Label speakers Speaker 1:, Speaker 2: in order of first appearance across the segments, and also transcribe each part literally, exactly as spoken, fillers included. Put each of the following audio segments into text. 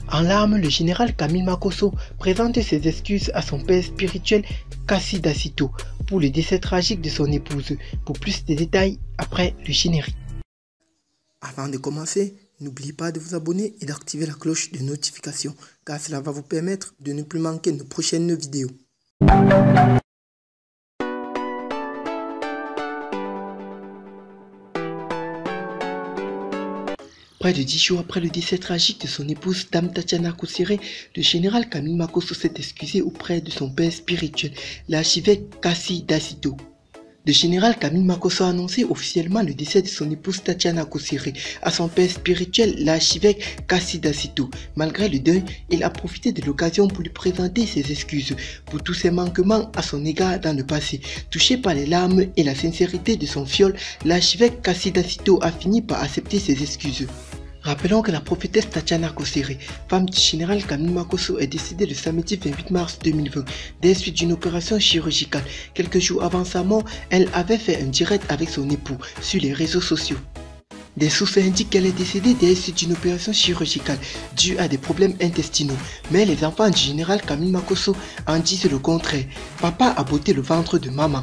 Speaker 1: En larmes, le général Camille Makosso présente ses excuses à son père spirituel Kassi Dacito pour le décès tragique de son épouse. Pour plus de détails, après le générique. Avant de commencer, n'oubliez pas de vous abonner et d'activer la cloche de notification, car cela va vous permettre de ne plus manquer nos prochaines vidéos. Près de dix jours après le décès tragique de son épouse Dame Tatiana Kosere, le général Camille Makosso s'est excusé auprès de son père spirituel, l'archevêque Kassi Dacito. Le général Camille Makosso a annoncé officiellement le décès de son épouse Tatiana Kosere à son père spirituel, l'archevêque Kassi Dacito. Malgré le deuil, il a profité de l'occasion pour lui présenter ses excuses pour tous ses manquements à son égard dans le passé. Touché par les larmes et la sincérité de son fiole, l'archevêque Kassi Dacito a fini par accepter ses excuses. Rappelons que la prophétesse Tatiana Kosere, femme du général Camille Makosso, est décédée le samedi vingt-huit mars deux mille vingt des suites d'une opération chirurgicale. Quelques jours avant sa mort, elle avait fait un direct avec son époux sur les réseaux sociaux. Des sources indiquent qu'elle est décédée des suites d'une opération chirurgicale due à des problèmes intestinaux. Mais les enfants du général Camille Makosso en disent le contraire. Papa a botté le ventre de maman.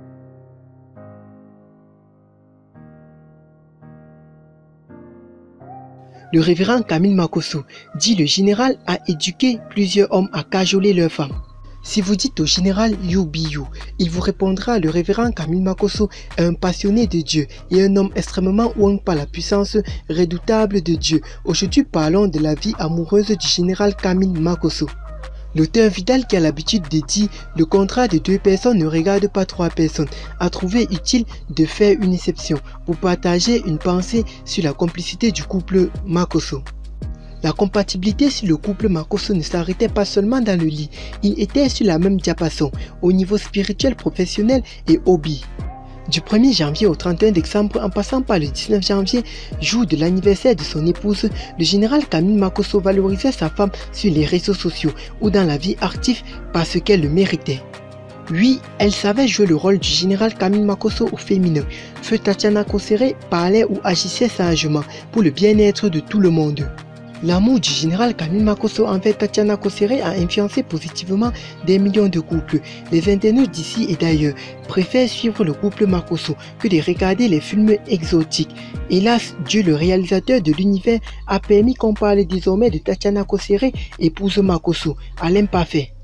Speaker 1: Le révérend Camille Makosso dit le général a éduqué plusieurs hommes à cajoler leurs femmes. Si vous dites au général You be you, il vous répondra: le révérend Camille Makosso est un passionné de Dieu et un homme extrêmement oué par la puissance redoutable de Dieu. Aujourd'hui, parlons de la vie amoureuse du général Camille Makosso. L'auteur Vidal, qui a l'habitude de dire « le contrat de deux personnes ne regarde pas trois personnes », a trouvé utile de faire une exception pour partager une pensée sur la complicité du couple Makosso. La compatibilité sur le couple Makosso ne s'arrêtait pas seulement dans le lit, il était sur la même diapason au niveau spirituel, professionnel et hobby. Du premier janvier au trente et un décembre, en passant par le dix-neuf janvier, jour de l'anniversaire de son épouse, le général Camille Makosso valorisait sa femme sur les réseaux sociaux ou dans la vie active parce qu'elle le méritait. Oui, elle savait jouer le rôle du général Camille Makosso au féminin. Feu Tatiana Kosere parlait ou agissait sagement pour le bien-être de tout le monde. L'amour du général Camille Makosso envers Tatiana Kosere a influencé positivement des millions de couples. Les internautes d'ici et d'ailleurs préfèrent suivre le couple Makosso que de regarder les films exotiques. Hélas, Dieu le réalisateur de l'univers a permis qu'on parle désormais de Tatiana Kosere, épouse Makosso, à l'imparfait.